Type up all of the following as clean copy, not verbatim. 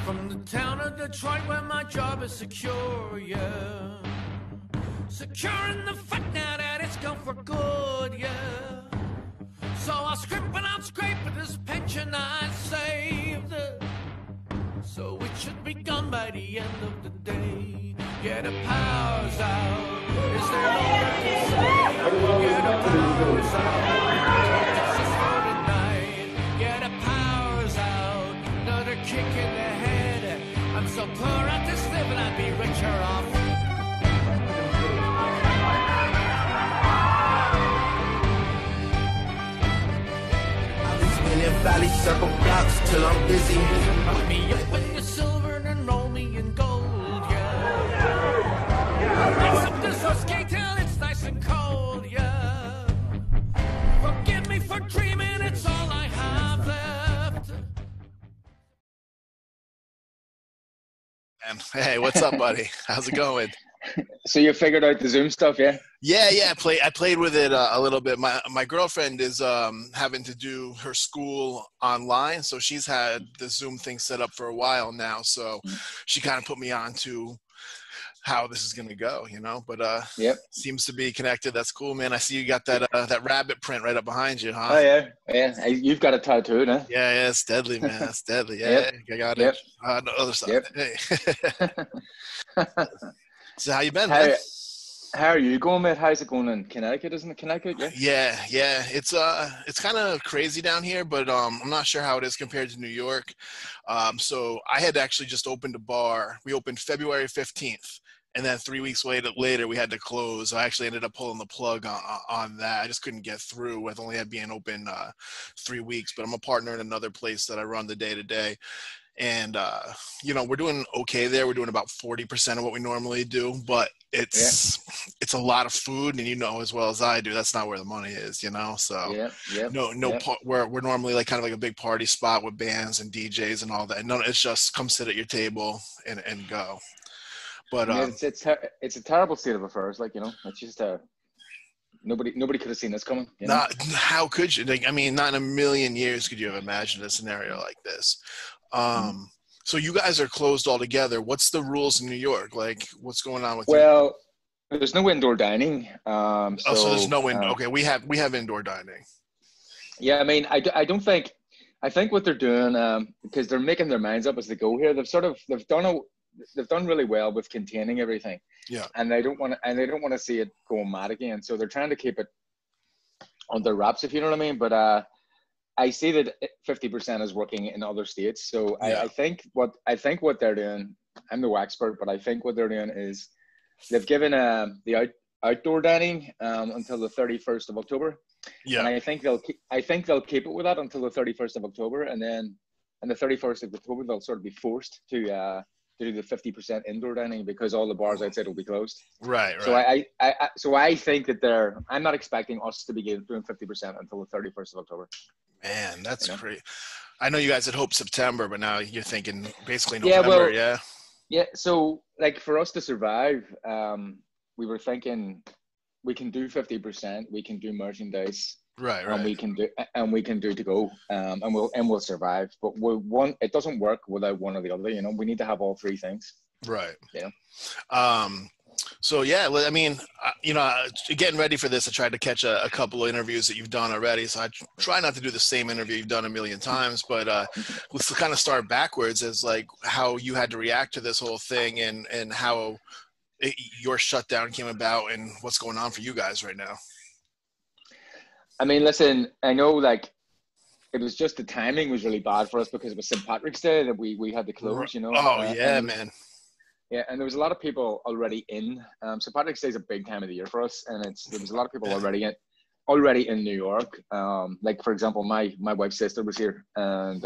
From the town of Detroit where my job is secure, yeah. Secure in the fact now that it's gone for good, yeah. So I'll scrimp and I'll scrape with this pension I saved. So it should be gone by the end of the day. Yeah, the power's out. Is there no one to say? Yeah, the power's out. This is for tonight. Yeah, the power's out. Another kick in the head. I'm so poor at this living, I'd be richer off. In valley circle blocks till I'm busy. Put me up in the silver and roll me in gold, yeah. Mix up this whiskey till it's nice and cold, yeah. Forgive me for dreaming, it's all I have left. Hey, what's up, buddy? How's it going? So you figured out the Zoom stuff, yeah? Yeah. I played with it a little bit. My girlfriend is having to do her school online, so she's had the Zoom thing set up for a while now. So she kind of put me on to how this is going to go, you know. But yep, seems to be connected. That's cool, man. I see you got that rabbit print right up behind you, huh? Oh yeah. You've got a tattoo, huh? Yeah, it's deadly, man. It's deadly. Yeah, Yep. I got Yep. it. On the other side. Yep. Hey. So how you been, man? How are you going, mate? How's it going in Connecticut? Isn't it Connecticut? Yeah. Yeah. It's kind of crazy down here, but I'm not sure how it is compared to New York. So I had actually just opened a bar. We opened February 15th, and then 3 weeks later we had to close. I actually ended up pulling the plug on that. I just couldn't get through with only had being open 3 weeks. But I'm a partner in another place that I run the day-to-day. And, you know, we're doing okay there. We're doing about 40% of what we normally do, but it's a lot of food, and you know as well as I do, that's not where the money is, you know? So we're normally like kind of like a big party spot with bands and DJs and all that. No, it's just come sit at your table and go. But it's a terrible state of affairs. Like, you know, it's just nobody could have seen this coming. You know? How could you? Like, I mean, not in a million years could you have imagined a scenario like this. So you guys are closed altogether. What's the rules in New York? Like, what's going on with you? Well, there's no indoor dining. So there's no indoor. Okay, we have indoor dining. Yeah, I mean, I think what they're doing, because they're making their minds up as they go here. They've done really well with containing everything. Yeah. And they don't want to see it going mad again. So they're trying to keep it under wraps, if you know what I mean. But I see that 50% is working in other states. So yeah. I think what they're doing, I'm no expert, but I think what they're doing is they've given the outdoor dining until the 31st of October. Yeah. And I think they'll keep it with that until the 31st of October, and then on the 31st of October they'll sort of be forced to do the 50% indoor dining because all the bars outside will be closed. Right. So I think that I'm not expecting us to be doing 50% until the 31st of October. Man, that's great. I know you guys had hoped September, but now you're thinking basically November. Yeah. So like for us to survive, we were thinking we can do 50%, we can do merchandise. Right. And we can do to go, and we'll survive. But it doesn't work without one or the other. You know, we need to have all three things. Right. Yeah. So yeah, I mean, you know, getting ready for this, I tried to catch a couple of interviews that you've done already. So I try not to do the same interview you've done a million times, but let's kind of start backwards as like how you had to react to this whole thing and how your shutdown came about and what's going on for you guys right now. I mean, listen, I know like it was just the timing was really bad for us because it was St. Patrick's Day that we had to close, you know. Oh, yeah, man. Yeah, and there was a lot of people already in. St. Patrick's Day is a big time of the year for us, and there was a lot of people already in New York. Like, for example, my wife's sister was here, and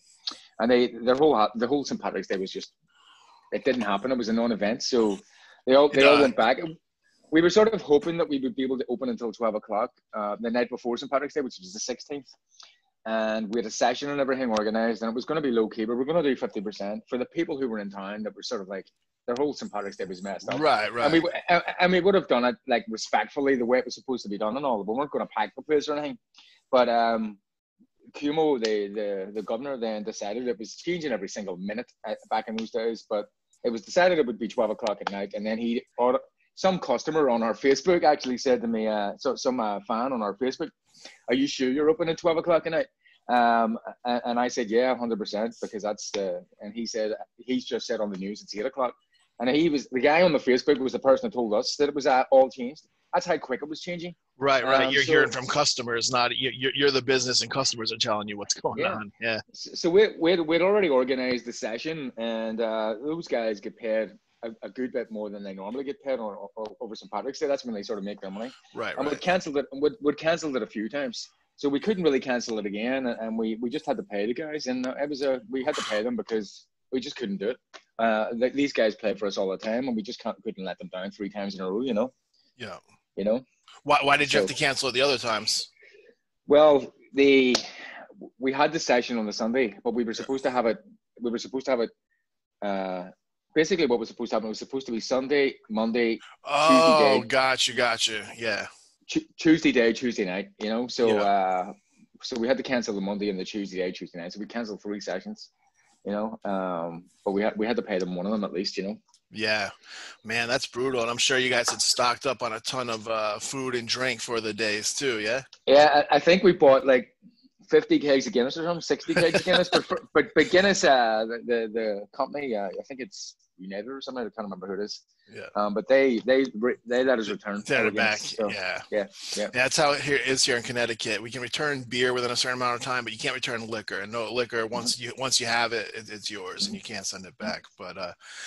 the whole St. Patrick's Day was just, it didn't happen. It was a non-event, so they all went back. We were sort of hoping that we would be able to open until 12 o'clock the night before St. Patrick's Day, which was the 16th. And we had a session and everything organized, and it was going to be low key, but we're going to do 50% for the people who were in town that were sort of like, their whole St. Patrick's Day was messed up. Right. And we would have done it like respectfully the way it was supposed to be done and all, but we weren't going to pack the place or anything. But Cuomo, the governor, then decided it was changing every single minute back in those days, but it was decided it would be 12 o'clock at night. And then some customer on our Facebook actually said to me, some fan on our Facebook, "Are you sure you're open at 12 o'clock at night?" And I said, "Yeah, 100%, because that's the." And he said, "He's just said on the news it's 8 o'clock." And the guy on the Facebook was the person that told us that it was all changed. That's how quick it was changing. Right. You're hearing from customers, not you're the business, and customers are telling you what's going on. Yeah. So we'd already organized the session, and those guys get paid a good bit more than they normally get paid over St. Patrick's Day. That's when they sort of make their money. Right. And we'd canceled it, and we'd canceled it a few times. So we couldn't really cancel it again, and we just had to pay the guys, and we had to pay them because we just couldn't do it. These guys play for us all the time, and we just couldn't let them down 3 times in a row, you know. Yeah. You know. Why did you have to cancel it the other times? Well, we had the session on the Sunday, but we were supposed to have it. Basically, what was supposed to happen was supposed to be Sunday, Monday, Tuesday day. Gotcha. Yeah. Tuesday day, Tuesday night. You know, so so we had to cancel the Monday and the Tuesday day, Tuesday night. So we canceled 3 sessions. You know, but we had to pay them one of them at least. You know. Yeah, man, that's brutal. And I'm sure you guys had stocked up on a ton of food and drink for the days too. Yeah. Yeah, I think we bought like 50 kegs of Guinness or something, 60 kegs of Guinness. But Guinness, the company, I think it's United or something. I can't remember who it is. Yeah. But they let us return. Send it back. So, yeah. That's how it is here in Connecticut. We can return beer within a certain amount of time, but you can't return liquor. And no liquor, once you have it, it's yours, and you can't send it back. But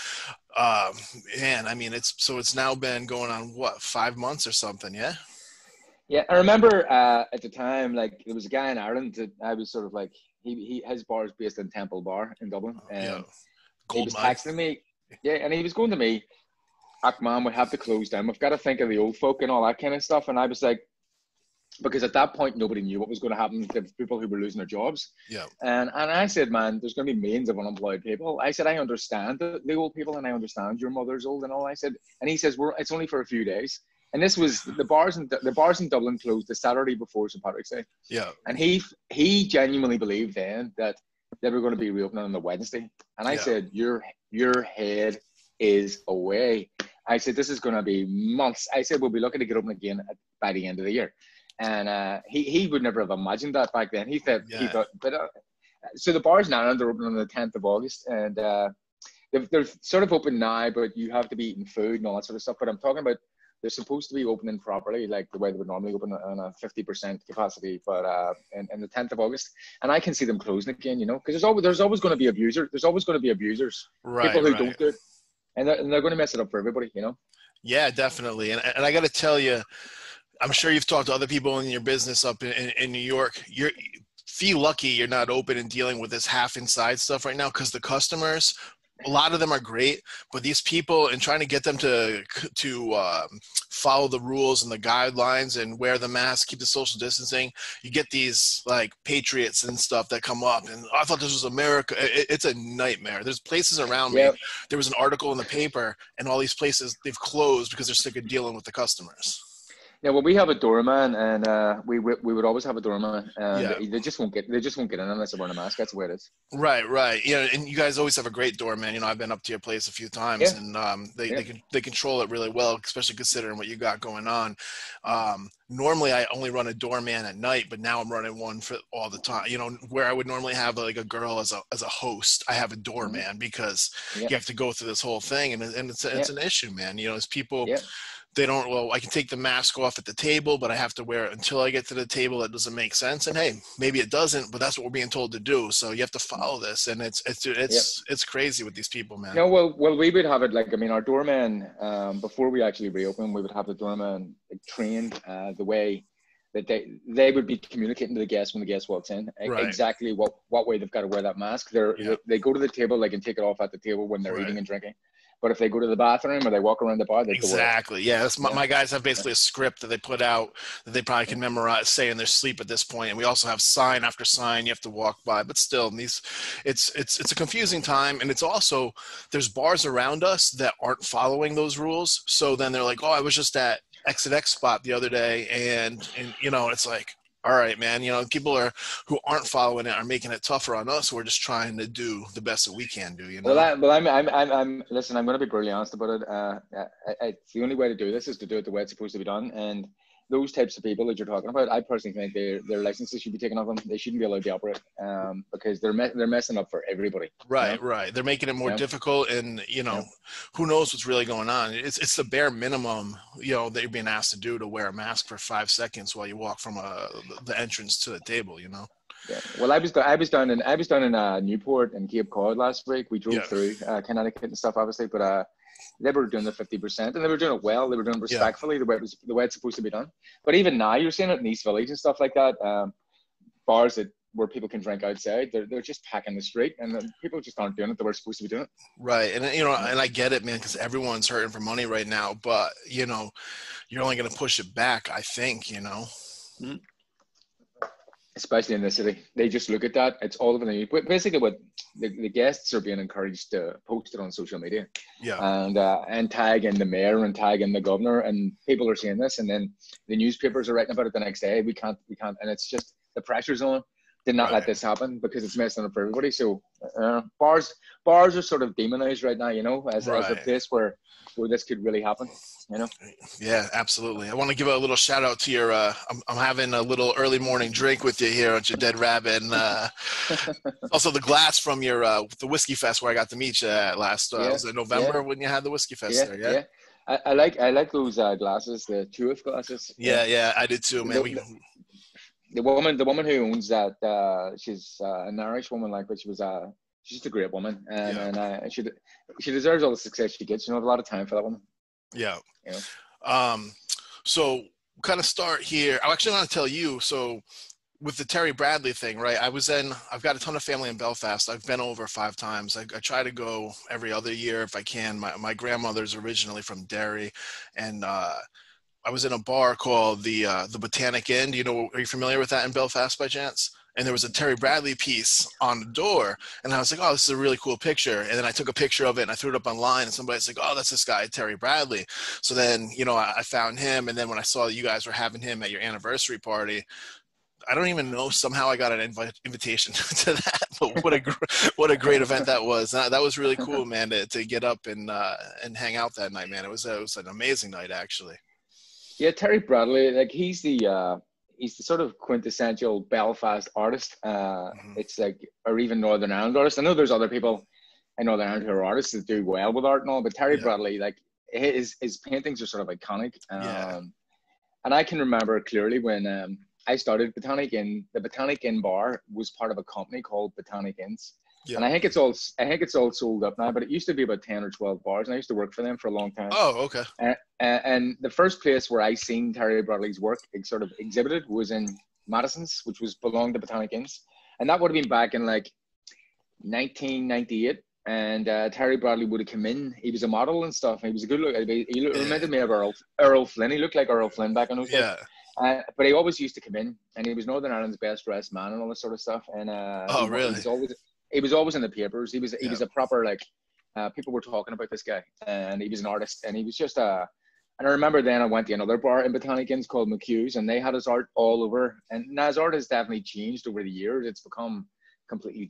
man, I mean, it's now been going on what, 5 months or something, yeah. Yeah, I remember at the time, like there was a guy in Ireland that I was sort of like his bar is based in Temple Bar in Dublin, and he was texting me. Yeah, and he was going to me, "Man, we have to close down. We've got to think of the old folk and all that kind of stuff." And I was like, because at that point nobody knew what was going to happen to people who were losing their jobs. Yeah. And I said, "Man, there's going to be millions of unemployed people." I said, "I understand the old people, and I understand your mother's old and all." I said, and he says, "It's only for a few days." And this was the bars in Dublin closed the Saturday before St. Patrick's Day. Yeah. And he genuinely believed then that they were going to be reopening on the Wednesday. And I said, your head is away. I said, this is going to be months. I said, we'll be looking to get open again by the end of the year. And he would never have imagined that back then. He thought, but so the bars now, they're open on the 10th of August. And they're sort of open now, but you have to be eating food and all that sort of stuff. But I'm talking about, they're supposed to be opening properly, like the way they would normally open on a 50% capacity, but in the 10th of August. And I can see them closing again, you know, because there's always going to be abusers. There's always going to be abusers, people who don't do it, and they're going to mess it up for everybody, you know. Yeah, definitely. And I got to tell you, I'm sure you've talked to other people in your business up in New York. Feel lucky you're not open and dealing with this half inside stuff right now, because the customers, a lot of them are great, but these people, and trying to get them to follow the rules and the guidelines and wear the mask, keep the social distancing, you get these like patriots and stuff that come up, and I thought this was America. It's a nightmare. There's places around me. There was an article in the paper, and all these places, they've closed because they're sick of dealing with the customers. Yeah, well, we have a doorman, and we would always have a doorman, and they just won't get in unless they're wearing a mask. That's the way it is. Right. Yeah, and you guys always have a great doorman. You know, I've been up to your place a few times, and they control it really well, especially considering what you got going on. Normally, I only run a doorman at night, but now I'm running one for all the time. You know, where I would normally have like a girl as a host, I have a doorman because you have to go through this whole thing, and it's an issue, man. You know, as people. Yeah. They don't, well, I can take the mask off at the table, but I have to wear it until I get to the table. That doesn't make sense. And hey, maybe it doesn't, but that's what we're being told to do. So you have to follow this. And it's crazy with these people, man. No, well, we would have it like, I mean, our doorman, before we actually reopen, we would have the doorman trained the way that they would be communicating to the guests when the guest walks in, exactly what way they've got to wear that mask. They go to the table, they can take it off at the table when they're eating and drinking. But if they go to the bathroom or they walk around the bar, they exactly. Yeah, my guys have basically a script that they put out that they probably can memorize, say in their sleep at this point. And we also have sign after sign you have to walk by. But still, it's a confusing time, and it's also there's bars around us that aren't following those rules. So then they're like, "Oh, I was just at X spot the other day," and you know, it's like, All right, man. You know, people who aren't following it are making it tougher on us. We're just trying to do the best that we can do. You know. I'm listen. I'm going to be brutally honest about it. It's the only way to do this is to do it the way it's supposed to be done. And those types of people that you're talking about, I personally think their licenses should be taken off them. They shouldn't be allowed to operate because they're messing up for everybody. Right, you know? right. They're making it more difficult, and who knows what's really going on. It's the bare minimum, that you're being asked to do, to wear a mask for 5 seconds while you walk from the entrance to the table. Yeah. Well, I was down in Newport and Cape Cod last week. We drove through Connecticut and stuff, obviously, but they were doing the 50%, and they were doing it well. They were doing it respectfully, the way it's supposed to be done. But even now, you're seeing it in East Village and stuff like that. Bars where people can drink outside, they're just packing the street, and people just aren't doing it the way they're supposed to be doing it. Right, and and I get it, man, because everyone's hurting for money right now. But you're only going to push it back, I think. Mm-hmm. Especially in the city, they just look at that. It's all over the news. But basically, what the guests are being encouraged to post it on social media, and tag in the mayor and tag in the governor, and people are seeing this, and then the newspapers are writing about it the next day. We can't, and it's just the pressure's on to not let this happen because it's messing up for everybody. So bars are sort of demonized right now, as a place where this could really happen. Yeah, absolutely. I want to give a little shout out to your I'm having a little early morning drink with you here at your Dead Rabbit, and also the glass from your the Whiskey Fest where I got to meet you at last was it November when you had the Whiskey Fest there. I like those glasses, the Truth glasses. Yeah, I did too, man. The woman who owns that, she's an Irish woman, but she's just a great woman, and she deserves all the success she gets. I have a lot of time for that woman. Yeah. So kind of start here. I actually want to tell you, so with the Terry Bradley thing, right? I've got a ton of family in Belfast. I've been over 5 times. I try to go every other year if I can. My grandmother's originally from Derry, and I was in a bar called the Botanic Inn. Are you familiar with that in Belfast by chance? And there was a Terry Bradley piece on the door, and I was like, oh, this is a really cool picture. And then I took a picture of it and I threw it up online, and somebody's like, oh, that's this guy, Terry Bradley. So then, I found him, and then when I saw you guys were having him at your anniversary party, I don't even know, somehow I got an invitation to that, but what a great event that was. That was really cool, man, to get up and hang out that night, man. It was an amazing night, actually. Yeah, Terry Bradley, he's the sort of quintessential Belfast artist. It's or even Northern Ireland artist. I know there's other people in Northern Ireland who are artists that do well with art and all, but Terry Bradley, his paintings are sort of iconic. And I can remember clearly when I started Botanic Inn. The Botanic Inn bar was part of a company called Botanic Inns. Yeah. And I think it's all sold up now, but it used to be about 10 or 12 bars, and I used to work for them for a long time. Oh, okay. And the first place where I seen Terry Bradley's work sort of exhibited was in Madison's, which belonged to Botanic Inns, and that would have been back in 1998. And Terry Bradley would have come in. He was a model and stuff. He was a good look. He reminded me of Earl Flynn. He looked like Earl Flynn back in those days. But he always used to come in, and he was Northern Ireland's best dressed man and all this sort of stuff. And really? He was always in the papers. He was a proper people were talking about this guy, and he was an artist, and he was just and I remember then I went to another bar in Botanic Inns called McHugh's, and they had his art all over. And now his art has definitely changed over the years. It's become completely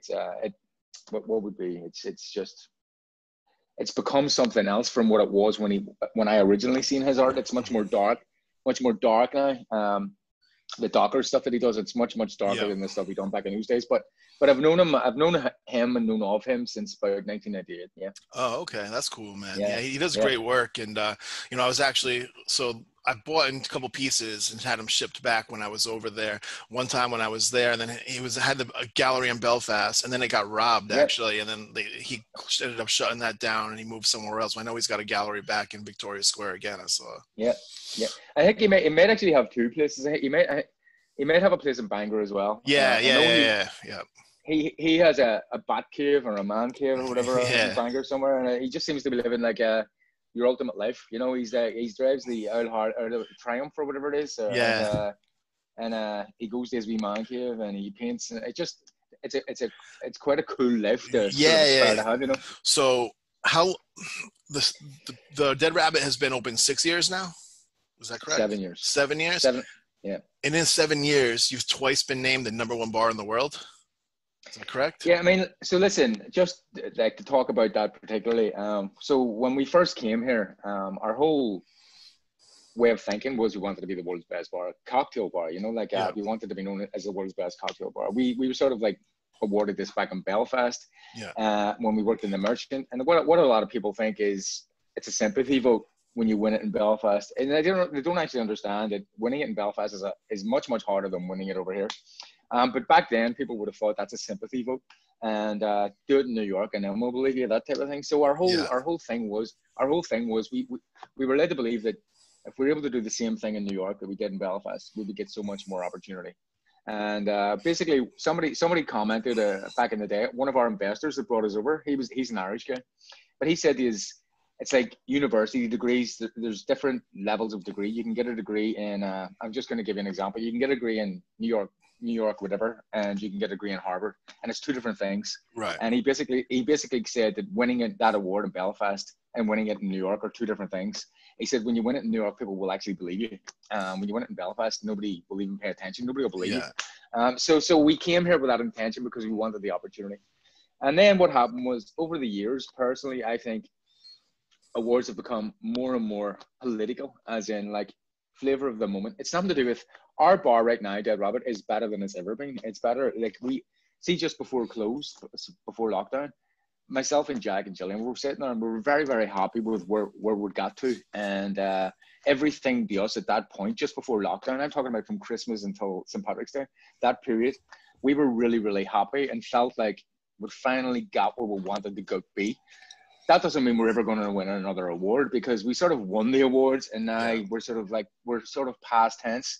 it's become something else from what it was when I originally seen his art. It's much more dark now. The darker stuff that he does, it's much darker than the stuff he done back in those days. But I've known him and known of him since about 1998. Yeah. Oh, okay, that's cool, man. Yeah, he does great work, and I was actually I bought in a couple pieces and had them shipped back when I was over there. One time when I was there, and then he had a gallery in Belfast, and then it got robbed actually, and then he ended up shutting that down, and he moved somewhere else. I know he's got a gallery back in Victoria Square again. I saw. Yeah. I think he might actually have 2 places. He might have a place in Bangor as well. Yeah. He has a bat cave or a man cave or whatever in Bangor somewhere, and he just seems to be living your ultimate life. He drives the Old Heart or the Triumph or whatever it is. And he goes to his wee man cave and he paints. And it's quite a cool life to to have. So how the Dead Rabbit has been open 6 years now? Is that correct? 7 years. 7 years. Yeah. And in 7 years, you've twice been named the #1 bar in the world. Is that correct? Yeah, I mean, so listen, just like to talk about that particularly. So when we first came here, our whole way of thinking was we wanted to be the world's best bar, cocktail bar. You know, like Yeah. we wanted to be known as the world's best cocktail bar. We were sort of like awarded this back in Belfast, when we worked in the Merchant. And what a lot of people think is it's a sympathy vote when you win it in Belfast, and they don't actually understand that winning it in Belfast is much harder than winning it over here. But back then, people would have thought that's a sympathy vote, and do it in New York, and then we'll believe you, that type of thing. So our whole thing was we were led to believe that if we were able to do the same thing in New York that we did in Belfast, we would get so much more opportunity. And basically, somebody commented back in the day, one of our investors that brought us over, he's an Irish guy, but he said it's like university degrees. There's different levels of degree. You can get a degree in, I'm just going to give you an example. You can get a degree in New York, whatever, and you can get a degree in Harvard, and it's two different things. Right. And he basically said that winning that award in Belfast and winning it in New York are two different things. He said when you win it in New York, people will actually believe you. When you win it in Belfast, nobody will even pay attention. Nobody will believe you. So we came here with that intention because we wanted the opportunity. And then what happened was, over the years, personally, I think awards have become more and more political, as in like flavor of the moment. It's nothing to do with our bar right now. Dead Rabbit is better than it's ever been. It's better. Like we see, just before lockdown, myself and Jack and Gillian, we were sitting there and we were very, very happy with where we got to, and everything to us at that point, just before lockdown. I'm talking about from Christmas until St. Patrick's Day. That period, we were really, really happy and felt like we finally got where we wanted to be. That doesn't mean we're ever going to win another award, because we sort of won the awards, and now we're sort of past tense.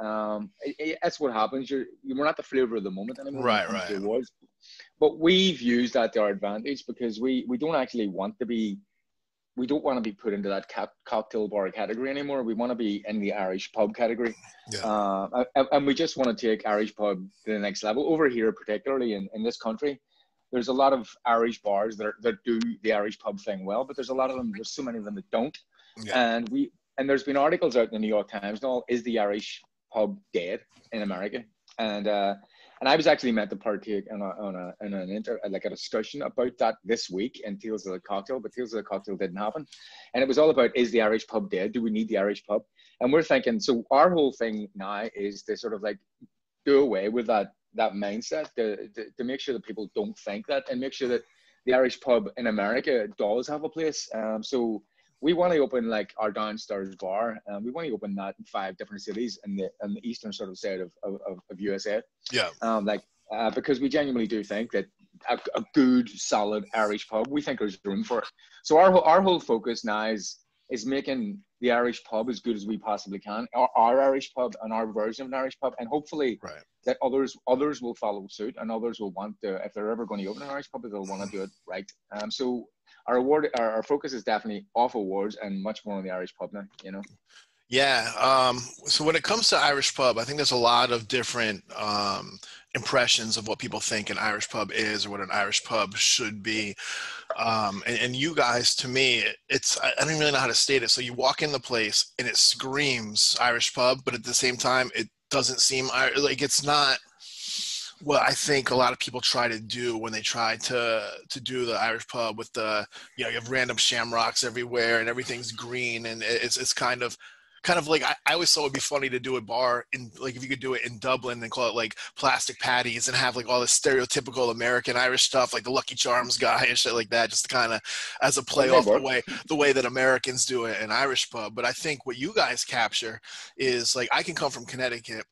That's what happens. We're not the flavor of the moment anymore. Right. The awards. But we've used that to our advantage, because we don't actually want to be. We don't want to be put into that cocktail bar category anymore. We want to be in the Irish pub category. Yeah. And we just want to take Irish pub to the next level. Over here, particularly in this country, there's a lot of Irish bars that do the Irish pub thing well, but there's so many of them that don't. Yeah. And there's been articles out in the New York Times and all, is the Irish pub dead in America? And I was actually meant to partake in a discussion about that this week in Tales of the Cocktail, but Tales of the Cocktail didn't happen. And it was all about, is the Irish pub dead? Do we need the Irish pub? And we're thinking, so our whole thing now is to sort of like do away with that mindset, to make sure that people don't think that, and make sure that the Irish pub in America does have a place. So we want to open like our downstairs bar. We want to open that in 5 different cities in the eastern sort of side of USA. Yeah. Because we genuinely do think that a good, solid Irish pub, we think there's room for it. So our whole focus now is making the Irish pub as good as we possibly can, our Irish pub and our version of an Irish pub, and hopefully that others will follow suit, and others will want to, if they're ever going to open an Irish pub, they'll want to do it right. So our focus is definitely off awards and much more on the Irish pub now, you know. Yeah. So when it comes to Irish pub, I think there's a lot of different impressions of what people think an Irish pub is or what an Irish pub should be. And you guys, to me, I don't really know how to state it. So you walk in the place and it screams Irish pub, but at the same time, it doesn't seem like it's not what I think a lot of people try to do when they try to do the Irish pub with you have random shamrocks everywhere and everything's green, and it's kind of like I always thought it would be funny to do a bar in, like, if you could do it in Dublin and call it like Plastic Patties and have like all this stereotypical American Irish stuff, like the Lucky Charms guy and shit like that, just kind of as a play off the way that Americans do it in Irish pub. But I think what you guys capture is, like, I can come from Connecticut,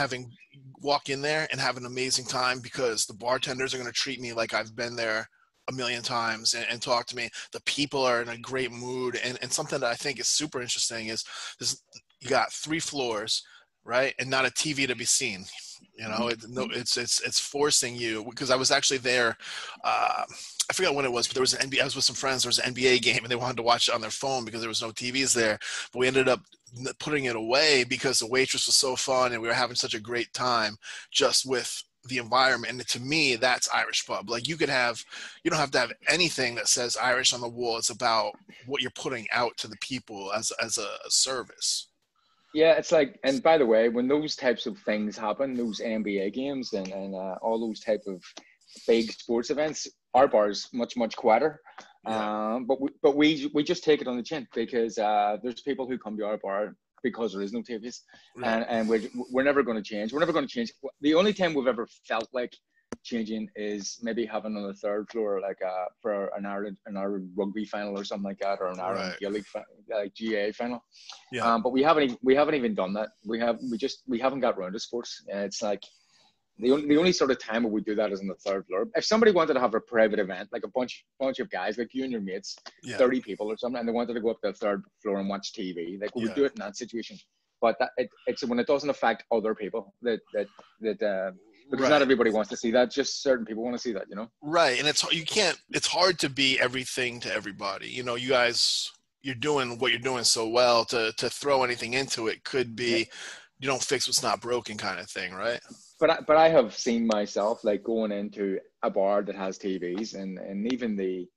walk in there and have an amazing time because the bartenders are going to treat me like I've been there a million times and talk to me. The people are in a great mood, and something that I think is super interesting is this: you got 3 floors, right, and not a TV to be seen. You know, it's forcing you, because I was actually there. I forgot when it was, but there was an NBA. I was with some friends. There was an NBA game, and they wanted to watch it on their phone because there was no TVs there. But we ended up putting it away because the waitress was so fun, and we were having such a great time just with the environment. And to me, that's Irish pub. Like, you don't have to have anything that says Irish on the wall. It's about what you're putting out to the people as a service. Yeah, it's like, and by the way, when those types of things happen, those NBA games and all those type of big sports events, our bar is much, much quieter. Yeah. But we just take it on the chin because there's people who come to our bar because there is no TVs, Right. and we're never going to change. We're never going to change. The only time we've ever felt like changing is maybe having on the third floor, like for an Ireland rugby final or something like that, or an Ireland Right. Gaelic like GA final. Yeah. But we haven't even done that. We haven't got round to sports. It's like the only sort of time where we do that is on the third floor. If somebody wanted to have a private event, like a bunch of guys, like you and your mates, Yeah. 30 people or something, and they wanted to go up to the third floor and watch TV, like we would do it in that situation. But it's when it doesn't affect other people that because not Right. everybody wants to see that. Just certain people want to see that, Right. And it's hard to be everything to everybody. You guys, you're doing what you're doing so well to throw anything into it could be, you don't fix what's not broken kind of thing. Right. But I have seen myself like going into a bar that has TVs and even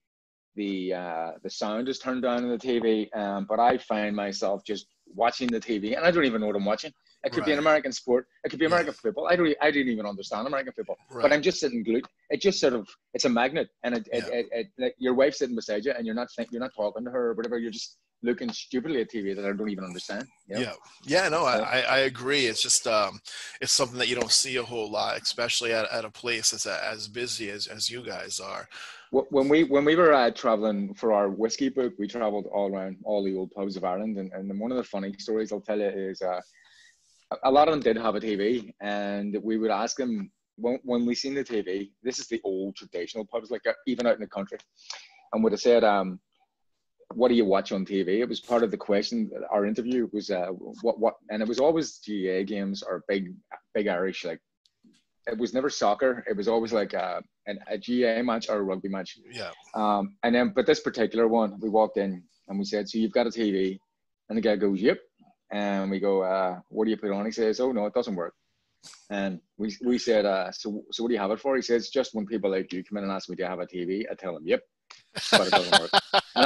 the sound is turned down on the TV. But I find myself just watching the TV and I don't even know what I'm watching. It could be an Right. American sport. It could be American football. I didn't even understand American football. Right. But I'm just sitting glued. It just sort of, it's a magnet, and Yeah. like your wife's sitting beside you, and you're not talking to her or whatever. You're just looking stupidly at TV that I don't even understand. Yeah. No, So, I agree. It's just it's something that you don't see a whole lot, especially at a place that's as busy as you guys are. when we were traveling for our whiskey book, we traveled all around all the old pubs of Ireland, and one of the funny stories I'll tell you is a lot of them did have a TV, and we would ask them when we seen the TV. This is the old traditional pubs, like even out in the country, and would have said, "What do you watch on TV?" It was part of the question. Our interview was what, and it was always GA games or big Irish. Like it was never soccer. It was always like a GA match or a rugby match. Yeah. And then, but this particular one, we walked in and we said, "So you've got a TV?" And the guy goes, "Yep." And we go, "What do you put on?" He says, "Oh no, it doesn't work." And we said, so what do you have it for?" He says, "Just when people like you come in and ask me, do you have a TV? I tell them, yep, but it doesn't work."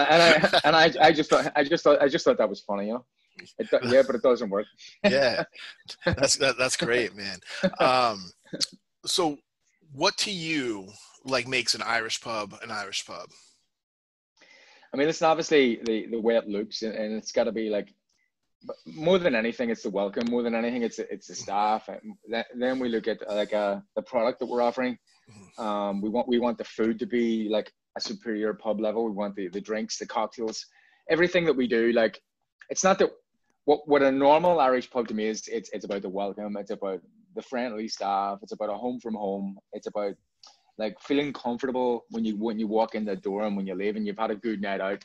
I just thought that was funny, yeah, but it doesn't work. Yeah. That's great, man. So what to you like makes an Irish pub an Irish pub? I mean, listen, obviously the way it looks, and it's got to be like, but more than anything, it's the welcome. More than anything, it's the staff. And then we look at like the product that we're offering. We want the food to be like a superior pub level. We want the drinks, the cocktails, everything that we do. Like, it's not that what a normal Irish pub to me is. It's about the welcome. It's about the friendly staff. It's about a home from home. It's about like feeling comfortable when you walk in the door and when you leave and you've had a good night out.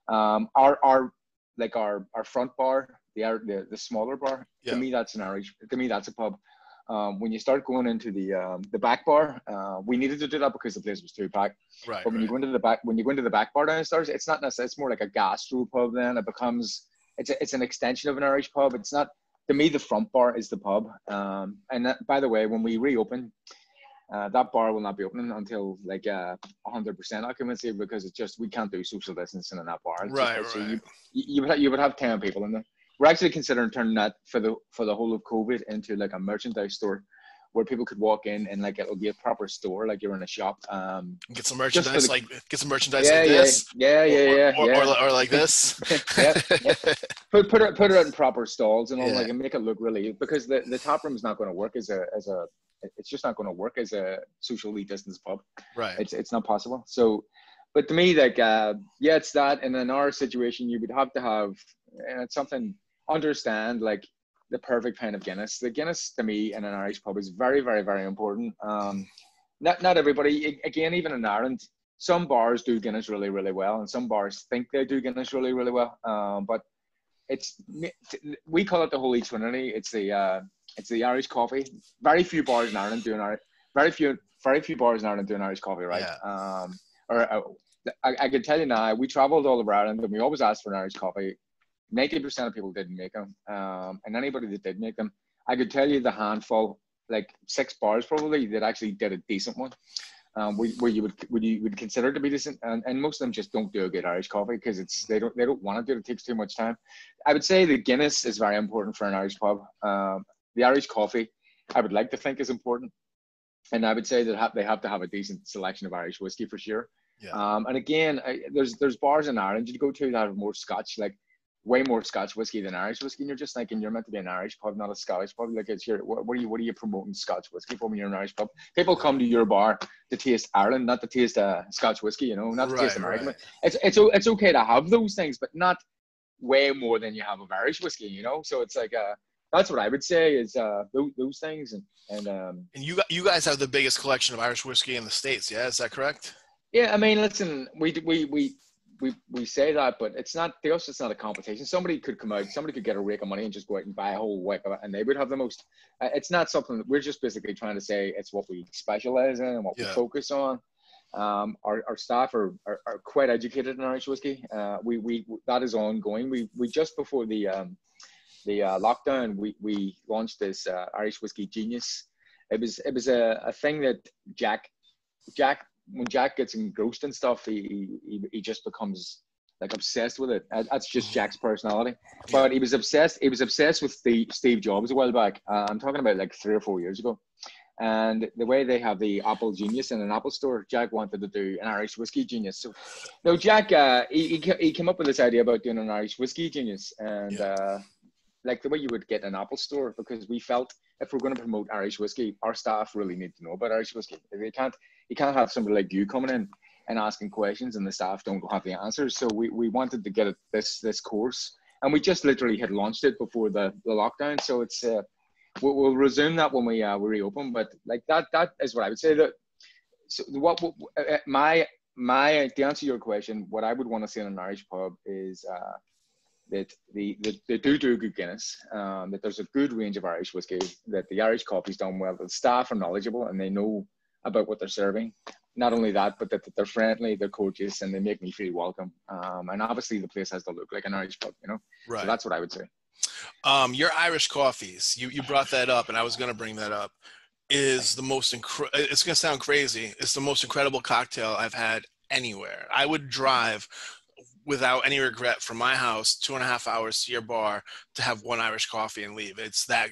Our front bar, the smaller bar, Yeah. to me that's an Irish. To me that's a pub. When you start going into the back bar, we needed to do that because the place was too packed. Right. But when you go into the back bar downstairs, it's not necessarily. It's more like a gastro pub. Then it becomes it's an extension of an Irish pub. It's not. To me, the front bar is the pub. And that, by the way, when we reopen, that bar will not be opening until like 100% occupancy because it's just we can't do social distancing in that bar. Right. So Right. you would have 10 people in there. We're actually considering turning that for the whole of COVID into like a merchandise store where people could walk in and like it'll be a proper store, like you're in a shop. Get some merchandise like Yeah, this. yeah. Or like this. Yeah. Put it in proper stalls and all, Yeah. like, and make it look really, because the top room is not going to work as a it's just not going to work as a socially distanced pub. Right. It's not possible. So, but to me, like, it's that. And in our situation, you would have to have, and it's something, understand, like, the perfect kind of Guinness. The Guinness, to me, in an Irish pub is very, very, very important. Not everybody, again, even in Ireland, some bars do Guinness really, really well, and some bars think they do Guinness really, really well. But we call it the Holy Trinity. It's the Irish coffee. Very few bars in Ireland do very few bars in Ireland do an Irish coffee, right? Yeah. I can tell you now, we traveled all over Ireland and we always asked for an Irish coffee. 90% of people didn't make them. And anybody that did make them, I could tell you the handful, like 6 bars probably, that actually did a decent one. where you would consider to be decent, and most of them just don't do a good Irish coffee because they don't want to do it. It takes too much time. I would say the Guinness is very important for an Irish pub. The Irish coffee, I would like to think, is important, and I would say that they have to have a decent selection of Irish whiskey for sure. Yeah. And again, there's bars in Ireland you go to that have more Scotch, like way more Scotch whiskey than Irish whiskey, and you're just thinking you're meant to be an Irish pub, not a Scottish pub. Like, it's here. What are you promoting Scotch whiskey for when you're an Irish pub? People come to your bar to taste Ireland, not to taste Scotch whiskey. You know, not to taste American. Right. It's okay to have those things, but not way more than you have of Irish whiskey. You know, so it's like that's what I would say is those things and you guys have the biggest collection of Irish whiskey in the States. Yeah, is that correct? Yeah, I mean, listen, we say that, but it's not to us. It's not a competition. Somebody could come out, somebody could get a rake of money and just go out and buy a whole wipe of it, and they would have the most. It's not something that we're just basically trying to say. It's what we specialize in and what we focus on. Our staff are quite educated in Irish whiskey. We that is ongoing. We just before the lockdown, we launched this Irish whiskey genius. It was a thing that Jack. When Jack gets engrossed in stuff, he just becomes like obsessed with it. That's just Jack's personality. But he was obsessed. He was obsessed with Steve Jobs a while back. I'm talking about like 3 or 4 years ago. And the way they have the Apple Genius in an Apple store, Jack wanted to do an Irish whiskey genius. So, no, Jack, he came up with this idea about doing an Irish whiskey genius, and like the way you would get an Apple store, because we felt if we're going to promote Irish whiskey, our staff really need to know about Irish whiskey. You can't have somebody like you coming in and asking questions and the staff don't have the answers. So we wanted to get this course, and we just literally had launched it before the lockdown. So it's we'll resume that when we reopen. But like that is what I would say. That so to answer your question, what I would want to see in an Irish pub is that they do good Guinness, that there's a good range of Irish whiskey, that the Irish coffee's done well, that the staff are knowledgeable and they know about what they're serving. Not only that, but that they're friendly, they're courteous, and they make me feel welcome. And obviously the place has to look like an Irish pub, you know? Right. So that's what I would say. Your Irish coffees, you brought that up, and I was going to bring that up, is the most it's going to sound crazy. It's the most incredible cocktail I've had anywhere. I would drive without any regret from my house 2.5 hours to your bar to have one Irish coffee and leave.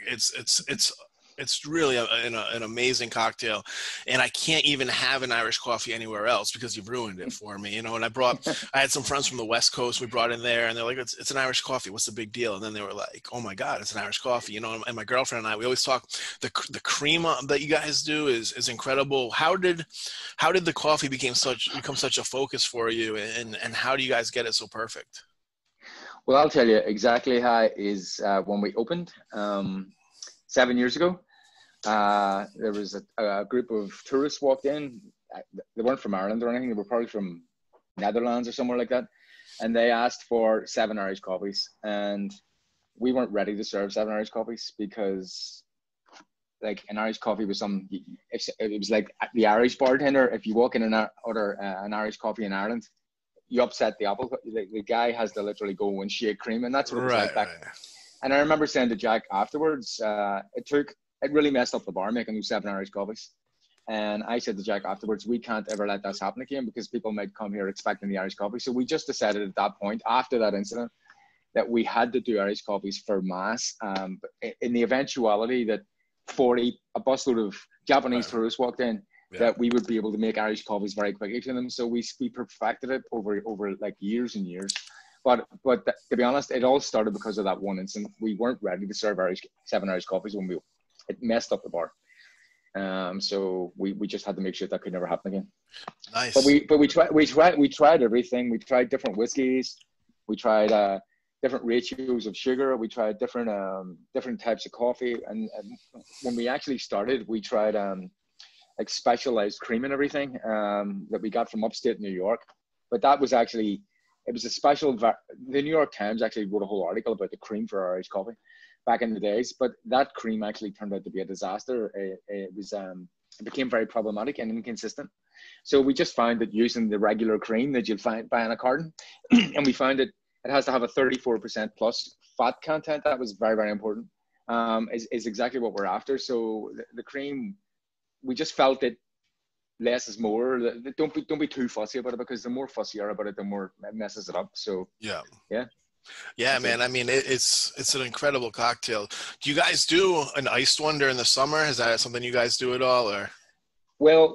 It's really an amazing cocktail, and I can't even have an Irish coffee anywhere else because you've ruined it for me, you know. And I had some friends from the West Coast. We brought in there, and they're like, "It's an Irish coffee. What's the big deal?" And then they were like, "Oh my God, it's an Irish coffee," you know. And my girlfriend and I, we always talk. The cream that you guys do is incredible. How did the coffee become such a focus for you, and how do you guys get it so perfect? Well, I'll tell you exactly how is when we opened 7 years ago. There was a group of tourists walked in. They weren't from Ireland or anything. They were probably from Netherlands or somewhere like that. And they asked for 7 Irish coffees. And we weren't ready to serve 7 Irish coffees because, like, an Irish coffee was it was like the Irish bartender. If you walk in and order an Irish coffee in Ireland, you upset the apple. The guy has to literally go and shake cream. And that's what it was like back. Right. And I remember saying to Jack afterwards, it really messed up the bar making those 7 Irish coffees. And I said to Jack afterwards, we can't ever let this happen again because people might come here expecting the Irish coffee. So we just decided at that point, after that incident, that we had to do Irish coffees for mass. In the eventuality that a busload of Japanese tourists walked in, that we would be able to make Irish coffees very quickly to them. So we perfected it over like years and years. But to be honest, it all started because of that one incident. We weren't ready to serve 7 Irish coffees when it messed up the bar. So we just had to make sure that could never happen again. Nice. But we tried everything. We tried different whiskeys. We tried different ratios of sugar. We tried different types of coffee. And when we actually started, we tried like specialized cream and everything that we got from upstate New York. But that was actually, it was a special. The New York Times actually wrote a whole article about the cream for Irish coffee back in the days, but that cream actually turned out to be a disaster. It became very problematic and inconsistent. So we just found that using the regular cream that you'll buy in a carton, and we found it has to have a 34% plus fat content. That was very, very important. Is exactly what we're after. So the cream, we just felt that less is more. Don't be too fussy about it, because the more fussy you are about it, the more it messes it up. So Yeah. yeah. Yeah, man. I mean, it's an incredible cocktail. Do you guys do an iced one during the summer? Is that something you guys do at all, or? Well,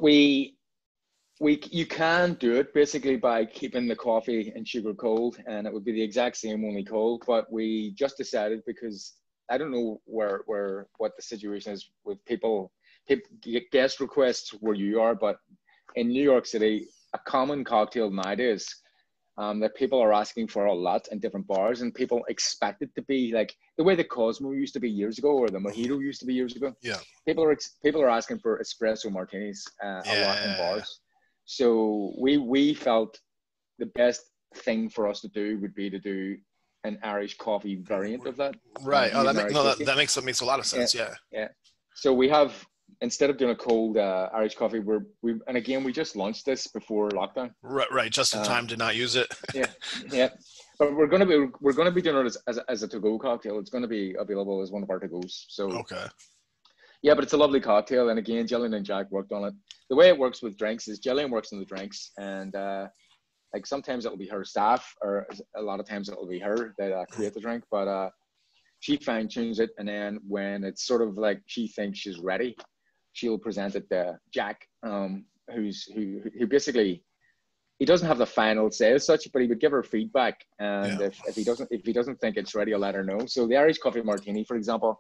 you can do it basically by keeping the coffee and sugar cold, and it would be the exact same, only cold. But we just decided, because I don't know what the situation is with people guest requests where you are, but in New York City, a common cocktail nowadays that people are asking for a lot in different bars, and people expect it to be like the way the Cosmo used to be years ago, or the Mojito used to be years ago. Yeah. People are asking for espresso martinis a lot in bars. So we felt the best thing for us to do would be to do an Irish coffee variant of that. Right. Oh, that makes a lot of sense. Yeah. Yeah. So we have, instead of doing a cold Irish coffee, and again, we just launched this before lockdown. Right. Just in time to not use it. Yeah. But we're gonna be doing it as a to-go cocktail. It's gonna be available as one of our to-goes. So okay. Yeah, but it's a lovely cocktail, and again, Jillian and Jack worked on it. The way it works with drinks is Jillian works on the drinks, and like sometimes it'll be her staff, or a lot of times it'll be her that create the drink. But she fine tunes it, and then when it's sort of like she thinks she's ready, she'll present it to Jack, who basically, he doesn't have the final say as such, but he would give her feedback, and if he doesn't think it's ready, I'll let her know. So the Irish coffee martini, for example,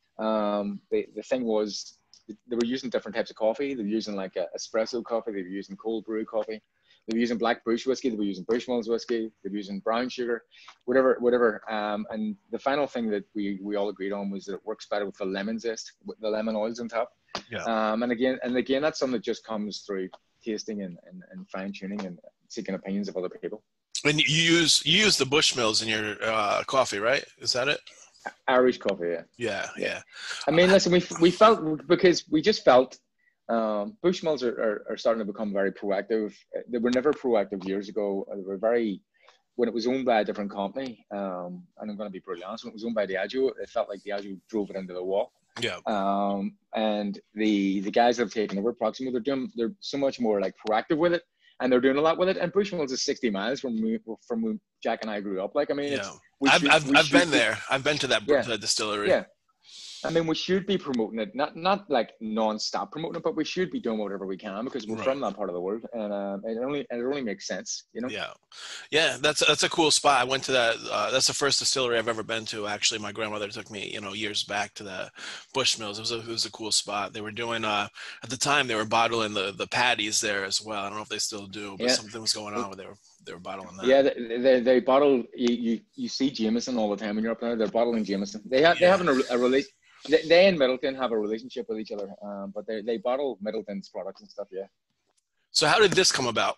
the thing was, they were using different types of coffee. They were using like espresso coffee. They were using cold brew coffee. They were using black Bush whiskey. They were using Bushmills whiskey. They were using brown sugar, whatever. And the final thing that we all agreed on was that it works better with the lemon zest, with the lemon oils on top. Yeah. And again, that's something that just comes through tasting and fine tuning and seeking opinions of other people. And you use the Bushmills in your coffee, right? Is that it? Irish coffee, yeah. Yeah. I mean, listen, we felt, because we just felt Bushmills are starting to become very proactive. They were never proactive years ago. They were when it was owned by a different company, and I'm going to be brutally honest, when it was owned by Diageo, it felt like Diageo drove it into the wall. Yeah. And the guys that have taken over Proximo, they're so much more like proactive with it, and they're doing a lot with it. And Bushmills is 60 miles from when Jack and I grew up. Like, I mean, I've been there. I've been to that distillery. Yeah. I mean, we should be promoting it, not like non-stop promoting it, but we should be doing whatever we can, because we're from that part of the world, and it only makes sense, you know. Yeah. That's a cool spot. I went to that. That's the first distillery I've ever been to. Actually, my grandmother took me, years back to the Bushmills. It was a cool spot. They were doing at the time they were bottling the patties there as well. I don't know if they still do, but something was going on where they were bottling that. Yeah, they bottle. You see Jameson all the time when you're up there. They're bottling Jameson. They have a release. They and Middleton have a relationship with each other, but they bottle Middleton's products and stuff. Yeah. So how did this come about?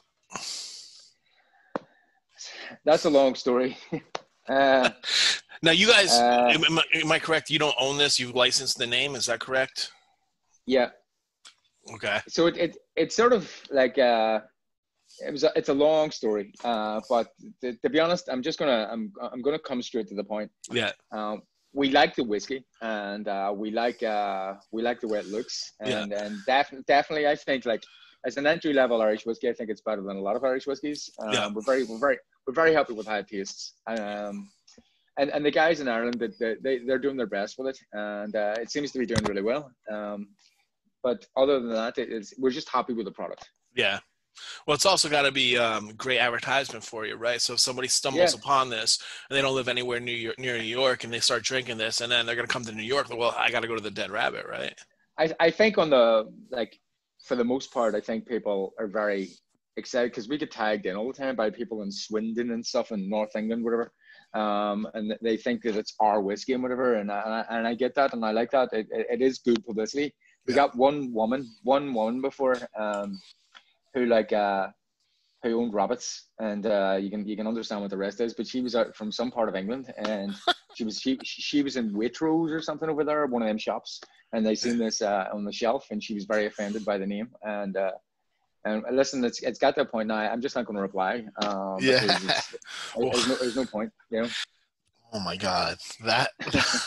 That's a long story. Now you guys, am I correct? You don't own this. You've licensed the name. Is that correct? Yeah. Okay. So it's sort of like it's a long story, but to be honest, I'm gonna come straight to the point. Yeah. We like the whiskey, and we like the way it looks, and definitely I think, like, as an entry level Irish whiskey, I think it's better than a lot of Irish whiskeys. We're very happy with how it tastes, and the guys in Ireland, they're doing their best with it, and it seems to be doing really well. But other than that, we're just happy with the product. Yeah. Well, it's also got to be great advertisement for you, right? So if somebody stumbles upon this and they don't live anywhere near New York, and they start drinking this, and then they're going to come to New York, well, I got to go to the Dead Rabbit, right? I think for the most part, I think people are very excited, because we get tagged in all the time by people in Swindon and stuff in North England, whatever. And they think that it's our whiskey and whatever. And I get that, and I like that. It is good publicity. We got one woman before, who owned rabbits, and you can understand what the rest is. But she was out from some part of England, and she was in Waitrose or something over there, one of them shops, and they seen this on the shelf, and she was very offended by the name. And listen, it's got to a point now. I'm just not going to reply. There's no point, you know. Oh my God,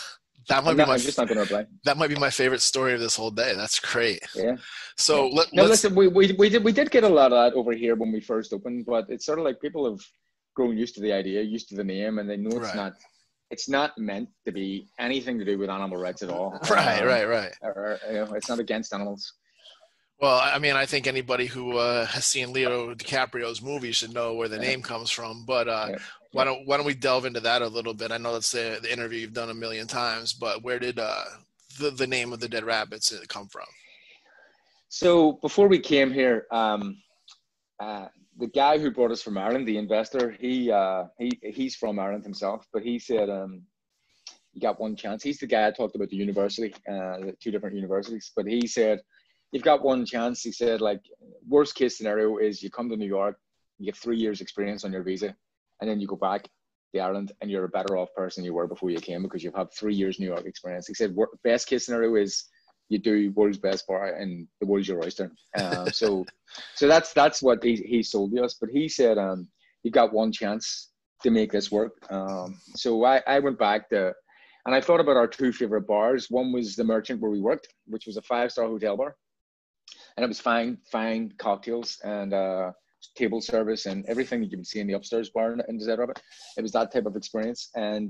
That might be I'm just not going to reply. That might be my favorite story of this whole day. That's great. Yeah. So yeah. Listen, we did get a lot of that over here when we first opened, but it's sort of like people have grown used to the idea, used to the name, and they know it's not meant to be anything to do with animal rights at all. Right. Or, it's not against animals. Well, I mean, I think anybody who has seen Leo DiCaprio's movie should know where the name comes from. But why don't we delve into that a little bit? I know that's the interview you've done a million times, but where did the name of the Dead Rabbits come from? So before we came here, the guy who brought us from Ireland, the investor, he's from Ireland himself, but he said you got one chance. He's the guy I talked about the university, the 2 different universities, but he said, you've got one chance. He said, like, worst case scenario is you come to New York, you get 3 years experience on your visa, and then you go back to Ireland and you're a better off person you were before you came because you've had 3 years New York experience. He said, best case scenario is you do world's best bar and the world's your oyster. So that's what he sold to us. But he said, you've got one chance to make this work. So I went back to, and I thought about our 2 favorite bars. One was the Merchant where we worked, which was a 5-star hotel bar. And it was fine cocktails and table service and everything that you would see in the upstairs bar in the Dead Rabbit. It was that type of experience. And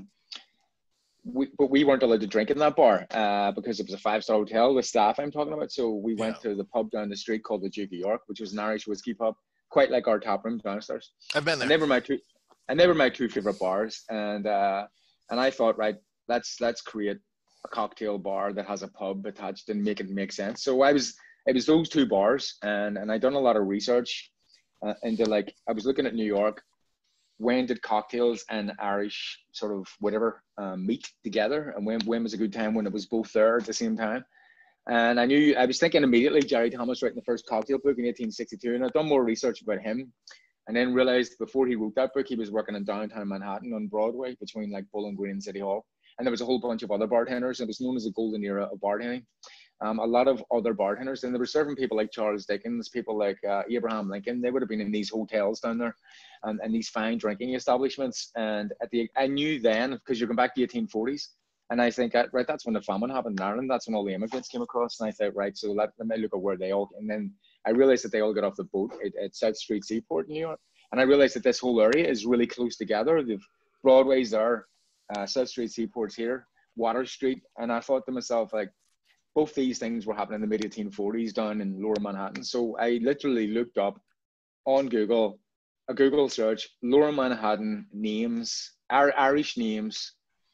but we weren't allowed to drink in that bar because it was a 5-star hotel, the staff I'm talking about. So we went to the pub down the street called the Duke of York, which was an Irish whiskey pub, quite like our tap room downstairs. I've been there. And they were my 2 favorite bars. And I thought, right, let's create a cocktail bar that has a pub attached and make it make sense. So it was those 2 bars, and I done a lot of research into, like, I was looking at New York. When did cocktails and Irish sort of whatever meet together, and when was a good time when it was both there at the same time? And I was thinking immediately Jerry Thomas writing the first cocktail book in 1862, and I'd done more research about him, and then realized before he wrote that book he was working in downtown Manhattan on Broadway between like Bowling Green and City Hall, and there was a whole bunch of other bartenders. It was known as the golden era of bartending. A lot of other bartenders, and they were serving people like Charles Dickens, people like Abraham Lincoln. They would have been in these hotels down there and these fine drinking establishments. And I knew then, because you're going back to the 1840s, and I think, right, that's when the famine happened in Ireland. That's when all the immigrants came across. And I thought, right, so let me look at where they all, and then I realized that they all got off the boat at South Street Seaport in New York. And I realized that this whole area is really close together. The Broadway's there, South Street Seaport's here, Water Street. And I thought to myself, like, both these things were happening in the mid-1840s down in Lower Manhattan. So I literally looked up on Google, a Google search, Lower Manhattan names, Irish names,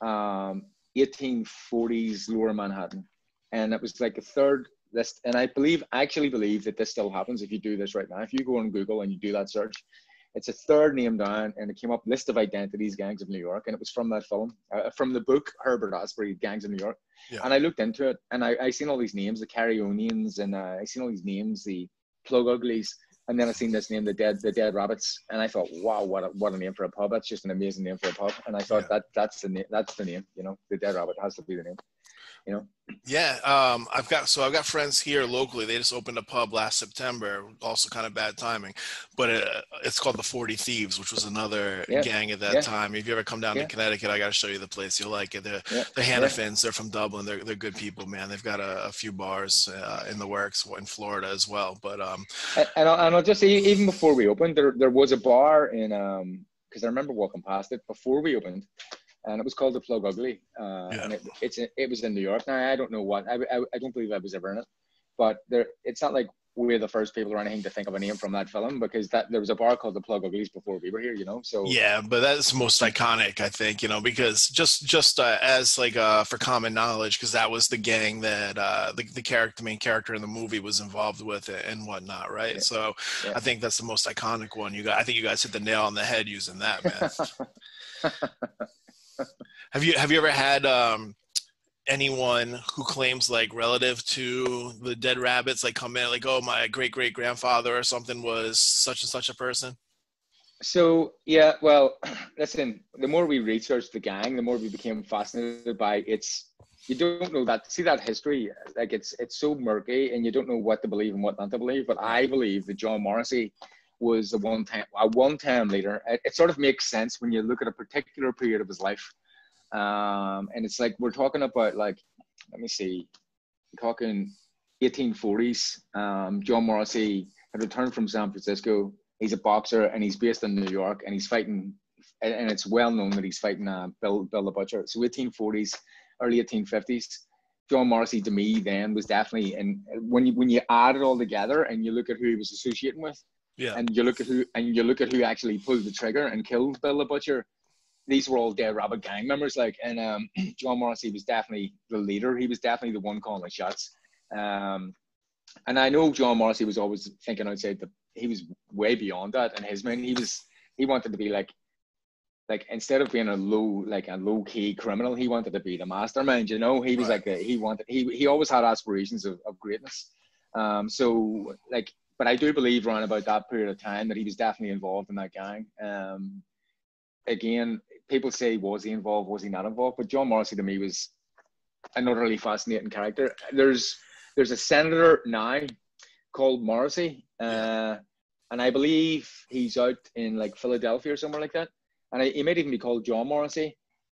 1840s Lower Manhattan. And it was like a third list. And I actually believe that this still happens if you do this right now. If you go on Google and you do that search, it's a third name down, and it came up list of identities, Gangs of New York, and it was from that film, from the book Herbert Asbury, Gangs of New York. Yeah. And I looked into it, and I seen all these names, the Carryonians, and I seen all these names, the Plug Uglies, and then I seen this name, the Dead Rabbits, and I thought, wow, what a name for a pub! That's just an amazing name for a pub. And I thought that's the name, you know, the Dead Rabbit has to be the name. You know? Yeah, I've got friends here locally. They just opened a pub last September. Also, kind of bad timing, but it's called the 40 Thieves, which was another gang at that time. If you ever come down to Connecticut, I got to show you the place. You'll like it. They're Hannafins. They're from Dublin. They're good people, man. They've got a few bars in the works in Florida as well. But and I'll just say, even before we opened, there was a bar in because I remember walking past it before we opened. And it was called the Plug Ugly, and it was in New York. Now I don't know what I don't believe I was ever in it, but it's not like we're the first people or anything to think of a name from that film, because there was a bar called the Plug Uglies before we were here, you know. So yeah, but that's most iconic, I think, you know, because just as like for common knowledge, because that was the gang that the main character in the movie was involved with and whatnot, right? Yeah. So I think that's the most iconic one. I think you guys hit the nail on the head using that, man. Have you ever had anyone who claims like relative to the Dead Rabbits like come in like, oh, my great grandfather or something was such and such a person? So yeah, well, listen, the more we researched the gang, the more we became fascinated by you don't know that history, like it's so murky, and you don't know what to believe and what not to believe. But I believe that John Morrissey was a one-time leader. It sort of makes sense when you look at a particular period of his life. And it's like, we're talking about, like, let me see, we're talking 1840s. John Morrissey had returned from San Francisco. He's a boxer, and he's based in New York, and he's fighting, and it's well known that he's fighting Bill the Butcher. So 1840s, early 1850s. John Morrissey, to me, then was definitely, and when you add it all together and you look at who he was associating with, and you look at who actually pulled the trigger and killed Bill the Butcher, these were all Dead Rabbit gang members. Like, and John Morrissey was definitely the leader. He was definitely the one calling the shots. And I know John Morrissey was always thinking outside he was way beyond that. And his man, he wanted to be like instead of being a low key criminal, he wanted to be the mastermind. You know, he was he always had aspirations of greatness. So like, but I do believe around about that period of time that he was definitely involved in that gang. Again, people say, was he involved? Was he not involved? But John Morrissey to me was an utterly fascinating character. There's a senator now called Morrissey, and I believe he's out in like Philadelphia or somewhere like that. And he might even be called John Morrissey,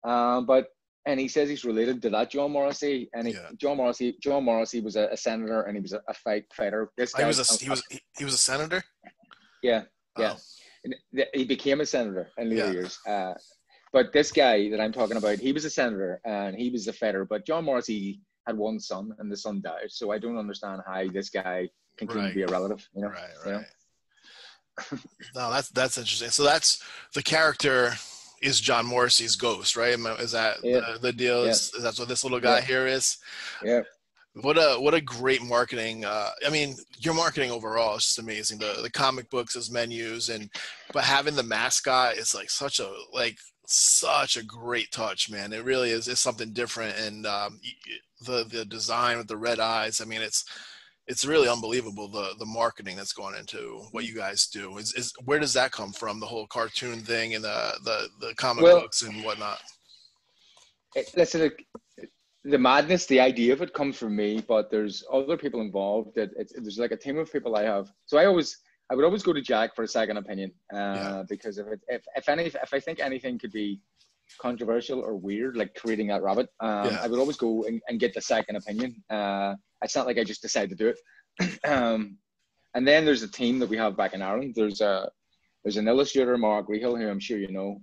and he says he's related to that John Morrissey. And John Morrissey was a senator, and he was a fighter. This guy, he was a senator. Yeah. Oh. He became a senator in later years. But this guy that I'm talking about, he was a senator and he was a fighter. But John Morrissey had one son, and the son died. So I don't understand how this guy can claim to be a relative. You know? Right. You know? No, that's interesting. So that's the character is John Morrissey's ghost, right? Is that the deal? Yeah. Is that what this little guy here is? Yeah. What a great marketing. I mean, your marketing overall is just amazing. The comic books as menus, but having the mascot is like such a great touch, man. It really is. It's something different, and the design with the red eyes. I mean, it's really unbelievable the marketing that's gone into what you guys do. Is where does that come from? The whole cartoon thing and the comic books and whatnot. Listen, the madness, the idea of it comes from me, but there's other people involved. There's like a team of people I have. So I would always go to Jack for a second opinion, because if I think anything could be controversial or weird, like creating that rabbit, I would always go and get the second opinion. It's not like I just decide to do it. And then there's a team that we have back in Ireland. There's an illustrator, Mark Rehill, who I'm sure you know.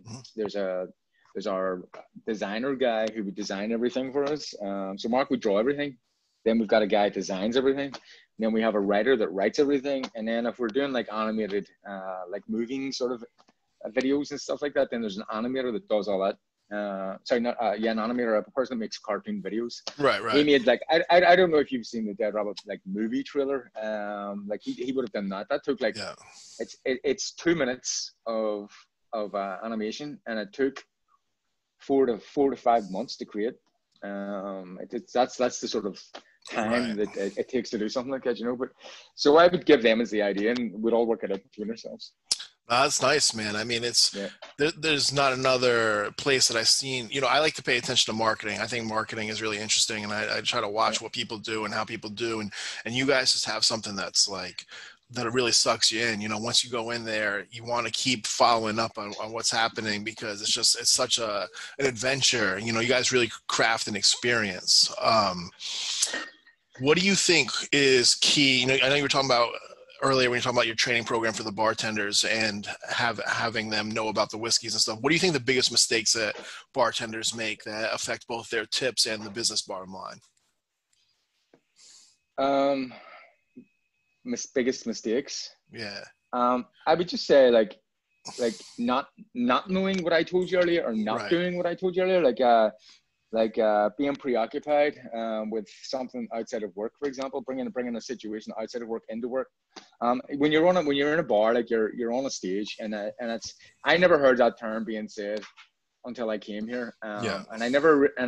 There's our designer guy who would design everything for us. So Mark would draw everything. Then we've got a guy that designs everything. And then we have a writer that writes everything. And then if we're doing like animated, like moving sort of videos and stuff like that, then there's an animator that does all that. An animator, a person that makes cartoon videos. Right. He made like, I don't know if you've seen the Dead Rabbit like movie trailer. Like he would have done that. That took like, it's 2 minutes of animation, and it took 4 to 5 months to create. That's the sort of time that it takes to do something like that, you know. But so I would give them as the idea, and we'd all work it out between ourselves. That's nice, man. I mean, there's not another place that I've seen. You know, I like to pay attention to marketing. I think marketing is really interesting, and I try to watch what people do and how people do. And you guys just have something that's like that it really sucks you in. You know, once you go in there, you want to keep following up on what's happening, because it's such an adventure. You know, you guys really craft an experience. What do you think is key? You know, I know you were talking about earlier when you're talking about your training program for the bartenders and having them know about the whiskeys and stuff. What do you think the biggest mistakes that bartenders make that affect both their tips and the business bottom line? Biggest mistakes. Yeah. I would just say like not knowing what I told you earlier, or not doing what I told you earlier, like being preoccupied with something outside of work, for example, bringing a situation outside of work into work. When you're in a bar, like you're on a stage, and I never heard that term being said until I came here. And I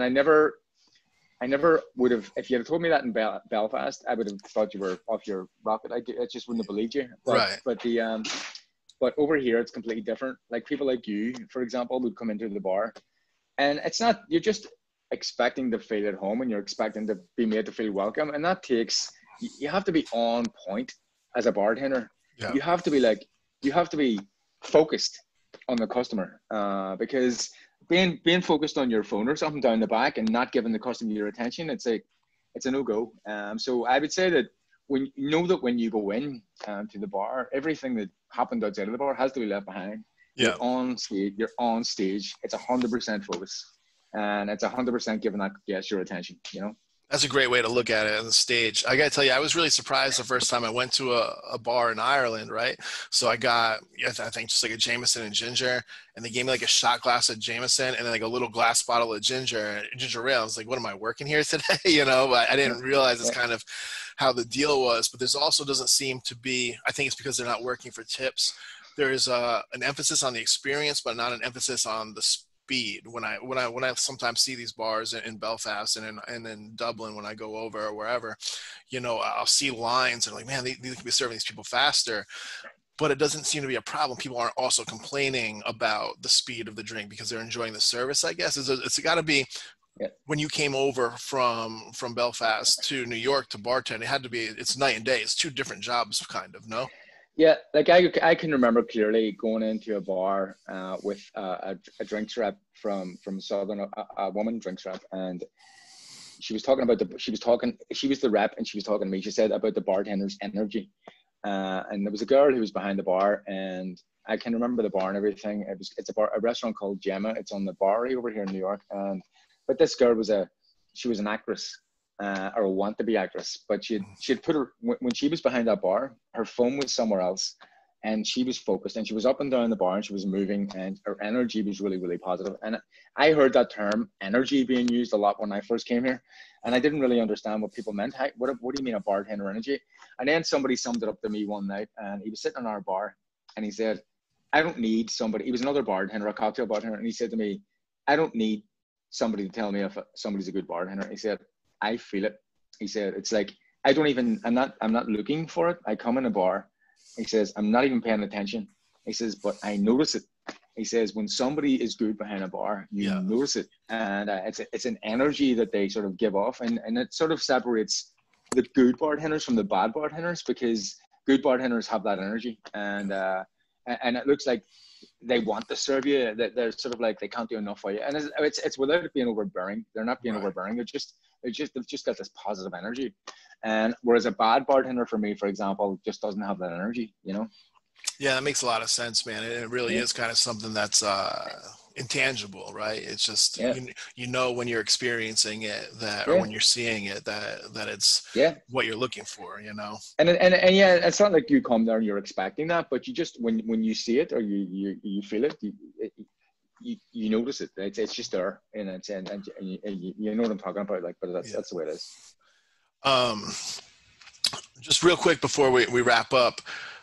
never would have, if you had told me that in Belfast, I would have thought you were off your rocket. I just wouldn't have believed you. But over here, it's completely different. Like people like you, for example, would come into the bar, and it's not, you're just expecting to feel at home, and you're expecting to be made to feel welcome. And that takes, you have to be on point as a bartender. Yeah. You have to be focused on the customer, because being focused on your phone or something down the back and not giving the customer your attention, it's a no-go. So I would say that when you go in to the bar, everything that happened outside of the bar has to be left behind. Yeah. You're on stage. It's 100% focus, and it's 100% giving that guest your attention. You know. That's a great way to look at it on the stage. I got to tell you, I was really surprised the first time I went to a bar in Ireland, right? So I got, I think just like a Jameson and ginger, and they gave me like a shot glass of Jameson and then like a little glass bottle of ginger ale. I was like, what am I working here today? You know, but I didn't realize it's kind of how the deal was. But there's also doesn't seem to be, I think it's because they're not working for tips. There's an emphasis on the experience, but not an emphasis on the speed. When I sometimes see these bars in Belfast and in Dublin when I go over or wherever, you know, I'll see lines and like, man, they could be serving these people faster, but it doesn't seem to be a problem. People aren't also complaining about the speed of the drink because they're enjoying the service, I guess. It's got to be, when you came over from Belfast to New York to bartend, it had to be, it's night and day. It's two different jobs kind of, no? Yeah, like I can remember clearly going into a bar with a drinks rep from Southern, a woman drinks rep, and she was talking about she was the rep, and she was talking to me. She said about the bartender's energy, and there was a girl who was behind the bar, and I can remember the bar and everything. It's a restaurant called Gemma. It's on the Bowery over here in New York, but this girl was an actress. Or a want-to-be actress, but she'd put her, when she was behind that bar, her phone was somewhere else, and she was focused, and she was up and down the bar, and she was moving, and her energy was really, really positive. And I heard that term energy being used a lot when I first came here, and I didn't really understand what people meant. What do you mean a bartender energy? And then somebody summed it up to me one night, and he was sitting in our bar, and he said, I don't need somebody. He was another bartender, a cocktail bartender, and he said to me, I don't need somebody to tell me if somebody's a good bartender. He said, I feel it. He said, it's like, I'm not looking for it. I come in a bar. He says, I'm not even paying attention. He says, but I notice it. He says, when somebody is good behind a bar, you notice it. And it's an energy that they sort of give off. And it sort of separates the good bartenders from the bad bartenders, because good bartenders have that energy. And it looks like they want to serve you. That they're sort of like, they can't do enough for you. And it's without it being overbearing. They're not being overbearing. They've just got this positive energy. And whereas a bad bartender for me, for example, just doesn't have that energy, you know? Yeah, that makes a lot of sense, man. It really is kind of something that's intangible, right? It's just, you know, when you're experiencing it or when you're seeing it, that it's what you're looking for, you know? And yeah, it's not like you come there and you're expecting that, but you just, when you see it or you feel it, you notice it. It's just there, and you know what I'm talking about. Like, but that's the way it is. Just real quick before we wrap up,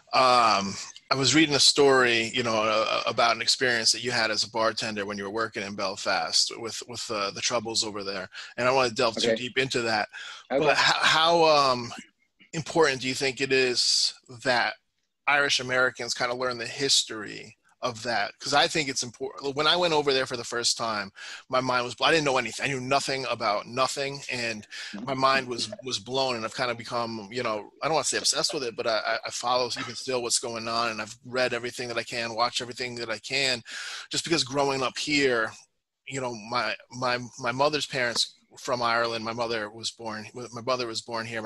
I was reading a story, you know, about an experience that you had as a bartender when you were working in Belfast with the troubles over there, and I don't want to delve too deep into that. Okay. But how important do you think it is that Irish Americans kind of learn the history of that? Because I think it's important. When I went over there for the first time, my mind was, I didn't know anything. I knew nothing about nothing, and my mind was blown, and I've kind of become, you know, I don't want to say obsessed with it, but I follow even still what's going on, and I've read everything that I can, watched everything that I can, just because growing up here, you know, my mother's parents from Ireland. My mother was born here.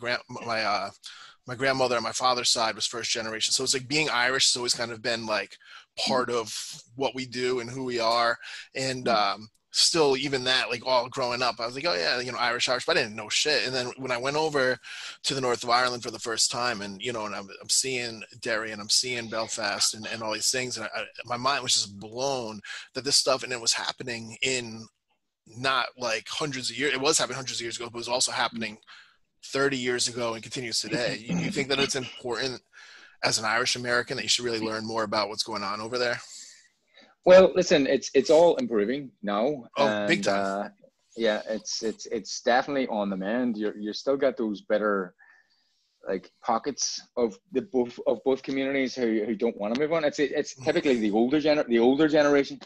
My grandmother on my father's side was first generation. So it's like being Irish has always kind of been like part of what we do and who we are. And still even that, like all growing up, I was like, oh yeah, you know, Irish, but I didn't know shit. And then when I went over to the north of Ireland for the first time, and, you know, and I'm seeing Derry and I'm seeing Belfast and all these things, and my mind was just blown that this stuff, and it was happening in not like hundreds of years. It was happening hundreds of years ago, but it was also happening 30 years ago and continues today. You think that it's important as an Irish American that you should really learn more about what's going on over there? Well, listen, it's all improving now. Oh, big time. Yeah, it's definitely on the mend. You still got those better like pockets of both communities who don't want to move on. It's typically the older generation.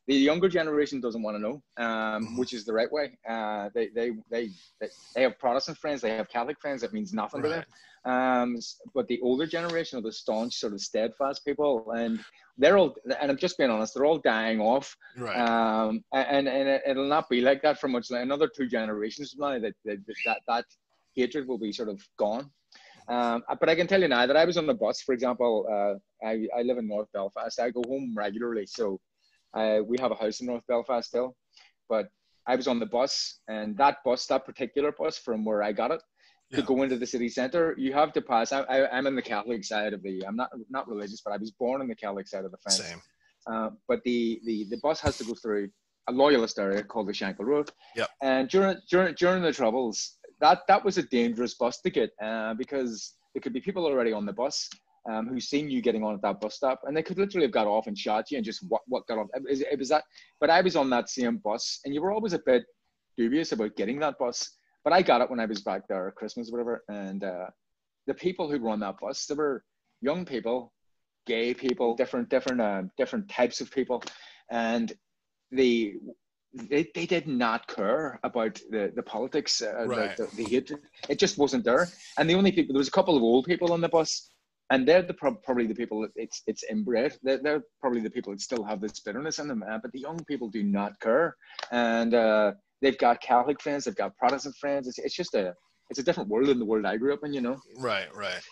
the younger generation doesn't want to know, which is the right way. They have Protestant friends, they have Catholic friends. That means nothing to them. But the older generation are the staunch, sort of steadfast people, and they're all. And I'm just being honest, they're all dying off. Right. And it'll not be like that for much. Like another 2 generations from now, that hatred will be sort of gone. But I can tell you now that I was on the bus, for example. I live in North Belfast. I go home regularly, so. We have a house in North Belfast still, but I was on the bus, and that particular bus from where I got it to go into the city centre, you have to pass. I'm in the Catholic side of I'm not religious, but I was born in the Catholic side of the fence. Same. But the bus has to go through a loyalist area called the Shankill Road. Yep. And during the Troubles, that was a dangerous bus to get because there could be people already on the bus. Who seen you getting on at that bus stop, and they could literally have got off and shot you and just what got off. It was that, but I was on that same bus, and you were always a bit dubious about getting that bus. But I got it when I was back there at Christmas or whatever, and the people who were on that bus, they were young people, gay people, different types of people, and they did not care about the politics, the hatred. It just wasn't there. And the only people, there was a couple of old people on the bus. And they're probably the people that it's inbred. They're probably the people that still have this bitterness in them. But the young people do not care, and they've got Catholic friends, they've got Protestant friends. It's just a different world than the world I grew up in. You know. Right.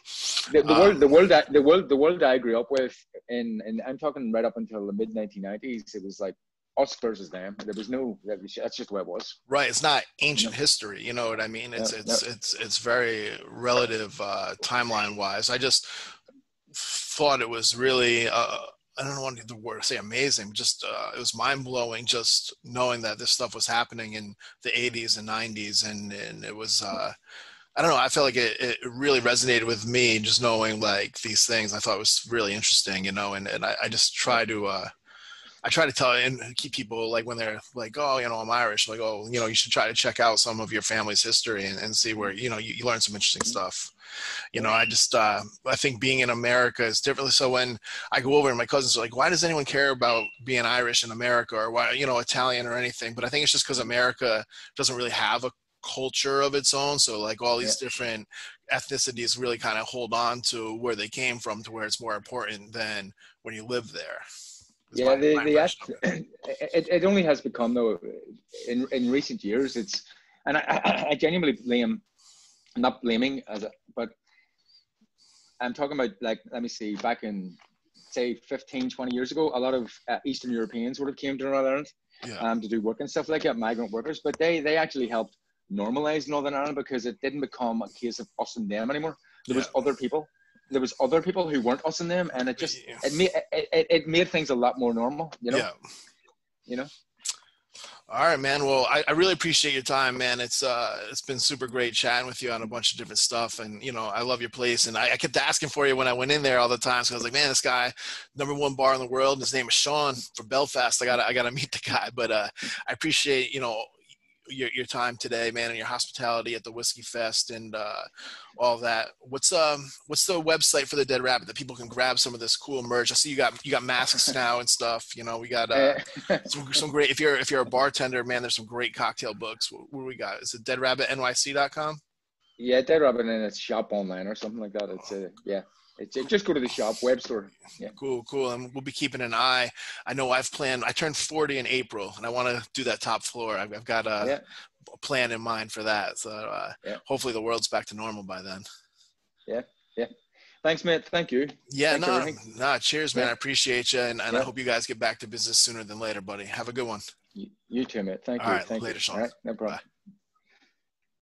The world I grew up with, and I'm talking right up until the mid 1990s. It was like us versus them. There was no. That's just the way it was. Right. It's not ancient history. You know what I mean? It's very relative timeline wise. I just thought it was really. I don't want the word to say amazing. Just it was mind blowing. Just knowing that this stuff was happening in the 80s and 90s, and it was. I don't know. I felt like it really resonated with me. Just knowing like these things, I thought it was really interesting. You know, and I just try to. I try to tell and keep people like when they're like, oh, you know, I'm Irish, like, oh, you know, you should try to check out some of your family's history and see where, you know, you learn some interesting stuff. You know, I think being in America is differently. So when I go over and my cousins are like, why does anyone care about being Irish in America or why, you know, Italian or anything? But I think it's just because America doesn't really have a culture of its own. So like all these different ethnicities really kind of hold on to where they came from to where it's more important than when you live there. It only has become though in recent years. I genuinely blame, not blaming but I'm talking about like, let me see, back in say 15, 20 years ago, a lot of Eastern Europeans would have came to Northern Ireland to do work and stuff like that, migrant workers, but they actually helped normalize Northern Ireland because it didn't become a case of us and them anymore. There was other people. There was other people who weren't us and them, and it just it made things a lot more normal, you know. You know. All right, man. Well, I really appreciate your time, man. It's been super great chatting with you on a bunch of different stuff, and you know, I love your place, and I kept asking for you when I went in there all the time. So I was like, man, this guy, #1 bar in the world, and his name is Sean from Belfast. I gotta meet the guy, but I appreciate, you know, your time today, man, and your hospitality at the Whiskey Fest and all that. What's the website for the Dead Rabbit that people can grab some of this cool merch? I see you got masks now and stuff. You know, we got some great. If you're a bartender, man, there's some great cocktail books. What do we got? Is it deadrabbitnyc.com? Yeah, Dead Rabbit, and it's shop online or something like that. It's just go to the shop web store. Yeah. Cool. And we'll be keeping an eye. I know I turned 40 in April, and I want to do that top floor. I've got a plan in mind for that. So hopefully the world's back to normal by then. Yeah. Thanks, mate. Thank you. Yeah, cheers, man. I appreciate you, and I hope you guys get back to business sooner than later, buddy. Have a good one. You too, mate. Thank you. All right, later, Sean. All right, no problem. Bye.